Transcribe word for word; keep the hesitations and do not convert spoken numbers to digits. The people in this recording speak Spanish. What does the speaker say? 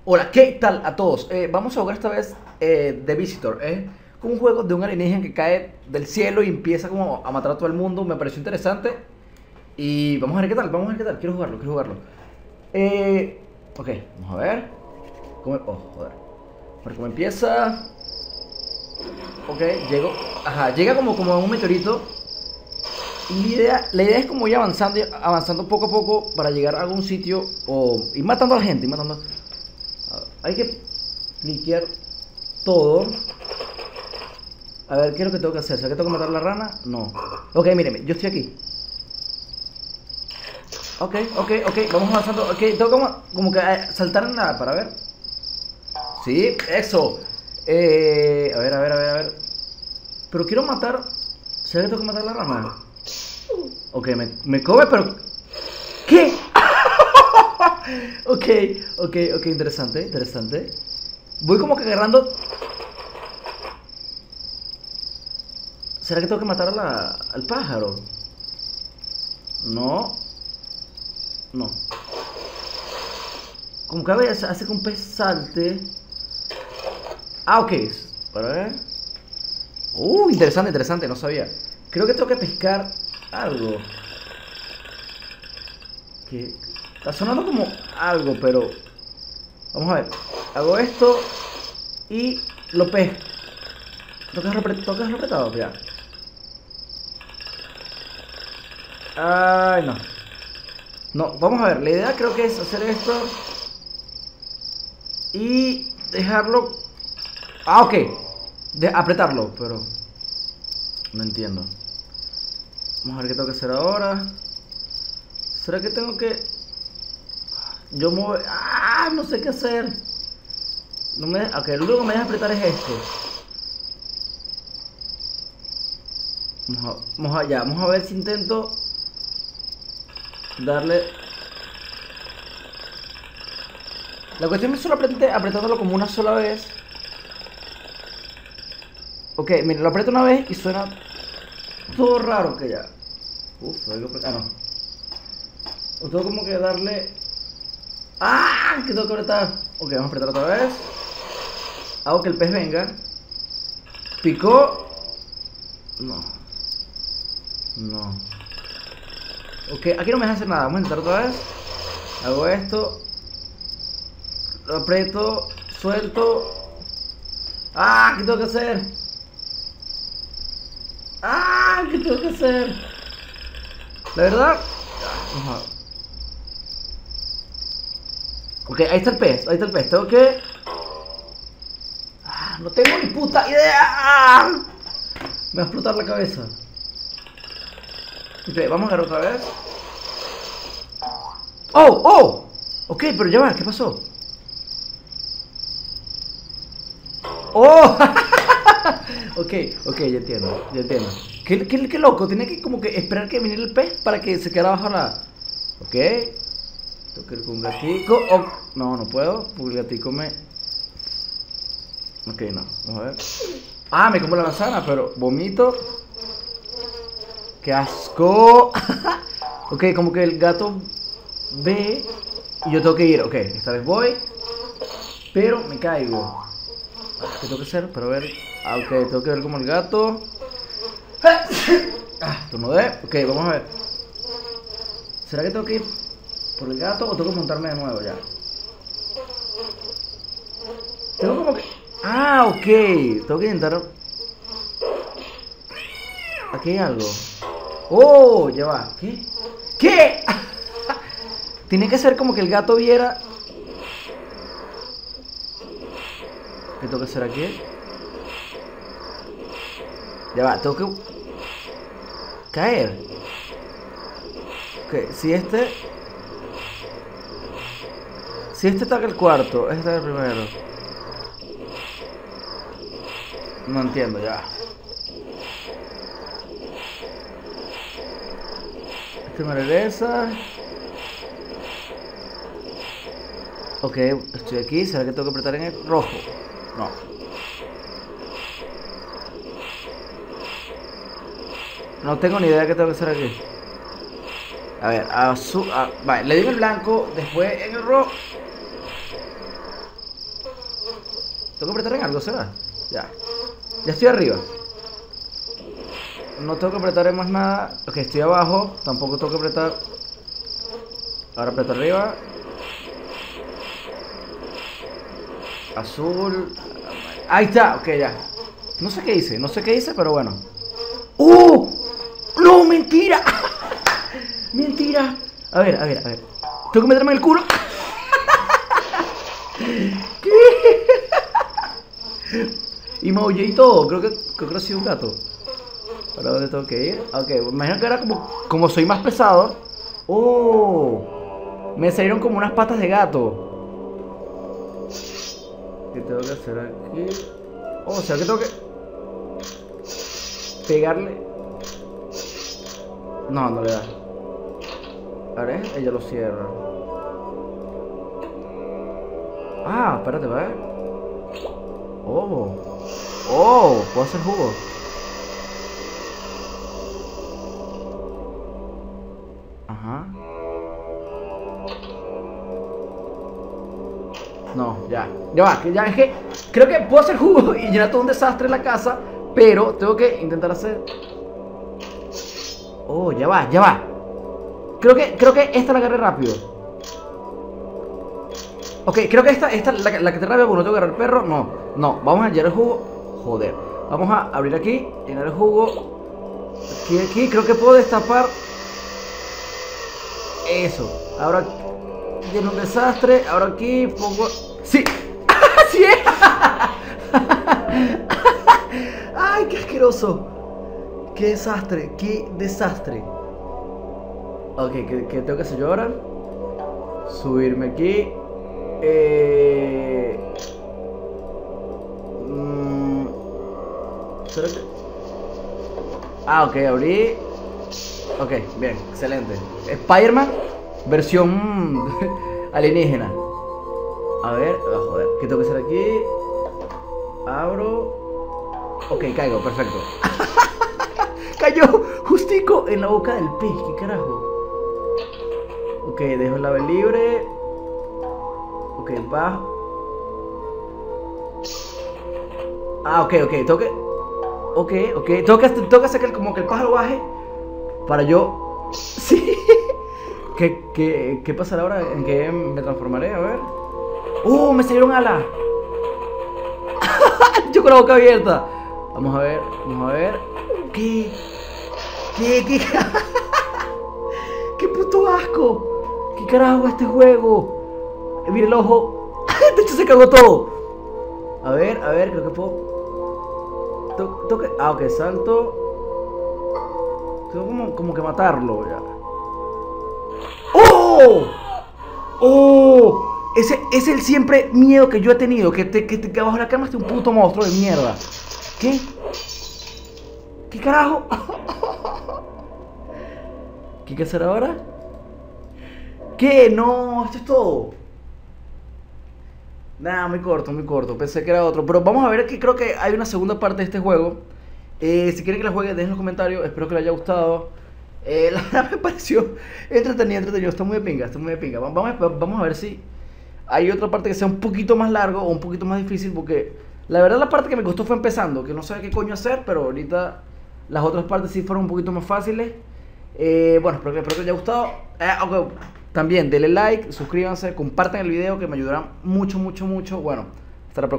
Hola, ¿qué tal a todos? Eh, vamos a jugar esta vez eh, The Visitor. Es como un juego de un alienígena que cae del cielo y empieza como a matar a todo el mundo. Me pareció interesante. Y vamos a ver qué tal, vamos a ver qué tal. Quiero jugarlo, quiero jugarlo. Eh, ok, vamos a ver. ¿Cómo, oh, joder. A ver cómo empieza. Ok, llego. Ajá, llega como, como un meteorito. Y la idea, la idea es como ir avanzando, avanzando poco a poco para llegar a algún sitio o ir matando a la gente, ir matando. Hay que cliquear todo. A ver, ¿qué es lo que tengo que hacer? ¿Será que tengo que matar a la rana? No. Ok, míreme, yo estoy aquí. Ok, ok, ok, vamos avanzando. Ok, tengo como, como que eh, saltar en nada para ver. Sí, eso. Eh, a ver, a ver, a ver, a ver. Pero quiero matar. ¿Será que tengo que matar a la rana? Ok, me, me come, pero... ¿Qué? Ok, ok, ok, interesante, interesante. Voy como que agarrando... ¿Será que tengo que matar a la, al pájaro? No. No. Como que a veces hace que un pez salte. Ah, ok. Para ver. Uh, interesante, interesante, no sabía. Creo que tengo que pescar algo. Que está sonando como algo, pero... Vamos a ver. Hago esto y lo pesco. Tocas tocas apretado, ya. Ay, no. No, vamos a ver. La idea creo que es hacer esto y dejarlo. Ah, ok. De apretarlo, pero no entiendo. Vamos a ver qué tengo que hacer ahora. ¿Será que tengo que yo mover? Ah, no sé qué hacer. No me... Ok, lo único que me deja apretar es esto. Vamos a... Vamos allá. Vamos a ver si intento darle. La cuestión es solo apreté, apretándolo como una sola vez. Ok, mira, lo aprieto una vez y suena todo raro que ya. Uf, algo... Ah, no. O tengo como que darle. ¡Ah! Que tengo que apretar. Ok, vamos a apretar otra vez. Hago que el pez venga. Picó. No. No. Ok, aquí no me deja hacer nada. Vamos a intentar otra vez. Hago esto. Lo aprieto. Suelto. ¡Ah! ¿Qué tengo que hacer? ¡Ah! ¿Qué tengo que hacer? La verdad. Vamos a ver. Ok, ahí está el pez. Ahí está el pez. Tengo que... Ah, no tengo ni puta idea. ¡Ah! Me va a explotar la cabeza. Ok, vamos a ver otra vez. ¡Oh! ¡Oh! Ok, pero ya va, ¿qué pasó? ¡Oh! Ok, ok, ya entiendo, ya entiendo. ¿Qué, qué, qué loco? Tiene que como que esperar que viniera el pez para que se quedara bajo la... Ok. Tengo que ir con un gatico. Oh, no, no puedo, porque el gatico me... Ok, no, vamos a ver. Ah, me como la manzana, pero vomito. ¡Qué asco! Ok, como que el gato ve y yo tengo que ir. Ok, esta vez voy, pero me caigo. ¿Qué tengo que hacer? Para ver. Ah, ok, tengo que ver como el gato. Ah, tornudé. Ok, vamos a ver. ¿Será que tengo que ir por el gato o tengo que montarme de nuevo ya? Tengo como que... Ah, ok. Tengo que intentar... Aquí hay algo. Oh, ya va. ¿Qué? ¿Qué? Tiene que ser como que el gato viera... ¿Qué tengo que hacer aquí? Ya va, tengo que... Caer. Ok, si este... Si este está en el cuarto, este está en el primero. No entiendo, ya. Este me regresa. Ok, estoy aquí. ¿Será que tengo que apretar en el rojo? No. No tengo ni idea de qué tengo que hacer aquí. A ver, azul. Ah, vale, le di en el blanco, después en el rojo. ¿Tengo que apretar en algo, será? Ya. Ya estoy arriba. No tengo que apretar en más nada. Ok, estoy abajo. Tampoco tengo que apretar. Ahora aprieto arriba. Azul. Ahí está, ok, ya. No sé qué hice, no sé qué hice, pero bueno. ¡Uh! ¡No, mentira! ¡Mentira! A ver, a ver, a ver. Tengo que meterme en el culo. ¿Qué? Y maullé y todo. Creo que, creo que ha sido un gato. ¿Para dónde tengo que ir? Ok, me imagino que era como, como soy más pesado. ¡Oh! Me salieron como unas patas de gato. ¿Qué tengo que hacer aquí? Oh, o sea que tengo que pegarle. No, no le da. A ver, ella lo cierra. Ah, espérate, va. Oh. Oh, puedo hacer jugo. Ajá. No, ya. Ya va, que ya es que creo que puedo hacer jugo y llenar todo un desastre en la casa, pero tengo que intentar hacer. Oh, ya va, ya va. Creo que, creo que esta la agarré rápido. Ok, creo que esta, esta la, la que te rápido porque no tengo que agarrar el perro. No, no, vamos a llenar el jugo. Joder. Vamos a abrir aquí, llenar el jugo. Aquí, aquí, creo que puedo destapar. Eso. Ahora lleno un desastre. Ahora aquí pongo. ¡Sí! ¡Sí! ¡Ay, qué asqueroso! ¡Qué desastre! ¡Qué desastre! Ok, ¿qué, qué tengo que hacer yo ahora? Subirme aquí. Eh... Mm... ¿Será que...? Ah, ok, abrí. Ok, bien, excelente. Spider-Man, versión alienígena. A ver, oh, joder, ¿qué tengo que hacer aquí? Abro. Ok, caigo, perfecto. Cayó justico en la boca del pez, ¿qué carajo? Ok, dejo el ave libre. Ok, bajo. Ah, ok, ok, tengo que... Ok, ok, tengo que, tengo que hacer que como que el pájaro baje para yo... Sí. ¿Qué, qué, qué pasará ahora? ¿En qué me transformaré? A ver. ¡Uh! Me salieron alas. Yo con la boca abierta. Vamos a ver, vamos a ver. ¿Qué? ¿Qué? ¿Qué? ¡Qué puto asco! ¿Qué carajo es este juego? Mira el ojo. De hecho se cagó todo. A ver, a ver, creo que puedo. To toque. Ah, ok, salto. Tengo como, como que matarlo ya. ¡Oh! ¡Oh! Ese es el siempre miedo que yo he tenido. Que, te, que, te, que abajo de la cama esté un puto monstruo de mierda. ¿Qué? ¿Qué carajo? ¿Qué hay que hacer ahora? ¿Qué? No, esto es todo. Nada, muy corto, muy corto. Pensé que era otro. Pero vamos a ver que creo que hay una segunda parte de este juego. Eh, si quieren que la juegue, dejen en los comentarios. Espero que les haya gustado. Eh, la verdad me pareció entretenido, entretenido. Está muy de pinga, está muy de pinga. Vamos a, vamos a ver si hay otra parte que sea un poquito más largo o un poquito más difícil. Porque la verdad la parte que me costó fue empezando. Que no sabía qué coño hacer, pero ahorita las otras partes sí fueron un poquito más fáciles. Eh, bueno, espero que, espero que les haya gustado. Eh, okay. También denle like, suscríbanse, compartan el video que me ayudarán mucho, mucho, mucho. Bueno, hasta la próxima.